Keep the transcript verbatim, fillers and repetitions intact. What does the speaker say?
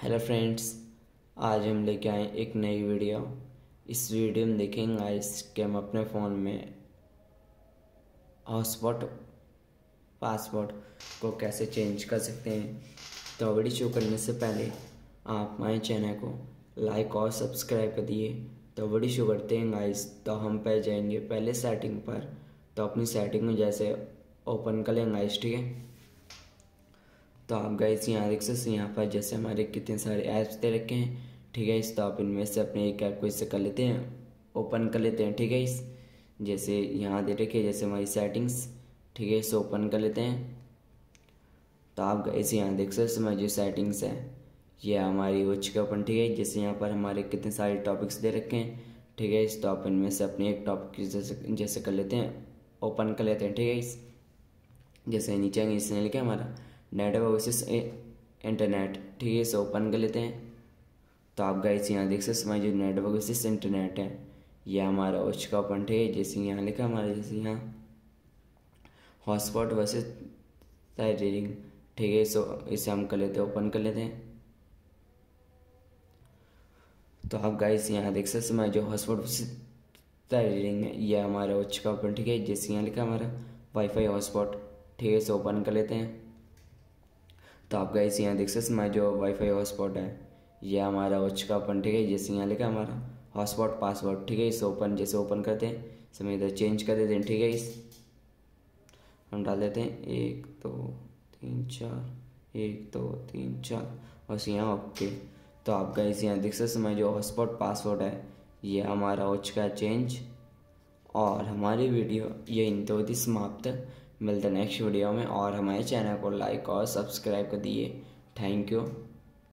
Hello friends, आज हम लेके आए एक नई वीडियो। इस वीडियो में देखेंगे गाइस कि हम अपने फ़ोन में हॉटस्पॉट पासवर्ड को कैसे चेंज कर सकते हैं। तो वीडियो शुरू करने से पहले आप हमारे चैनल को लाइक और सब्सक्राइब कर दिए। तो वीडियो शुरू करते हैं गाइस। तो हम पे जाएंगे पहले सेटिंग पर। तो अपनी सेटिंग में जैसे ओपन कर लेंगे गाइस, ठीक है। तो आप गाइस यहाँ देख सकते हैं, यहाँ पर जैसे हमारे कितने सारे ऐप्स दे रखे हैं, ठीक है। इस तो आप इनमें से अपने एक ऐप को इससे कर लेते हैं, ओपन कर लेते हैं, ठीक है। इस जैसे यहाँ दे रखे जैसे हमारी सेटिंग्स, ठीक है, इसे ओपन कर लेते हैं। तो आप गाइस यहाँ देख सकते हैं जो सेटिंग्स है ये हमारी हो चुकी ओपन, ठीक है। जैसे यहाँ पर हमारे कितने सारे टॉपिक्स दे रखे हैं, ठीक है। इस तो आप इनमें से अपने एक टॉपिक जैसे जैसे कर लेते हैं, ओपन कर लेते हैं, ठीक है। इस जैसे नीचे इसने लिखा है हमारा नेटवर्क वर्सेस इंटरनेट, ठीक है। इसे ओपन कर लेते हैं। तो आप गाइस यहाँ देख सकते हैं जो नेटवर्क वर्सेस इंटरनेट है ये हमारा हो चुका ओपन, ठीक है। जैसे यहाँ लिखा हमारा जैसे यहाँ हॉटस्पॉट वर्सेस रीडिंग, ठीक है। इसे इसे हम कर लेते हैं, ओपन कर लेते हैं। तो आप गाइस यहाँ देख सकते हैं जो हॉटस्पॉट वर्सेस रीडिंग है ये हमारा हो चुका ओपन, ठीक है। जैसे यहाँ लिखा हमारा वाईफाई हॉटस्पॉट, ठीक है। इसे ओपन कर लेते हैं। तो आप गाइस यहाँ देख सकते हैं जो वाईफाई हॉटस्पॉट है ये हमारा हो चुका ओपन, ठीक है। जैसे यहाँ लिखा हमारा हॉटस्पॉट पासवर्ड, ठीक है। इसे ओपन जैसे ओपन करते हैं समय इधर चेंज कर देते हैं, ठीक है। इस हम डाल देते हैं एक दो तीन चार, एक दो तीन चार और यहाँ ओके। तो आप गाइस यहाँ देख सकते हैं जो हॉटस्पॉट पासवर्ड है ये हमारा हो चुका है चेंज। और हमारी वीडियो ये इन तो होती समाप्त। मिलते नेक्स्ट वीडियो में और हमारे चैनल को लाइक और सब्सक्राइब कर दिए। Thank you.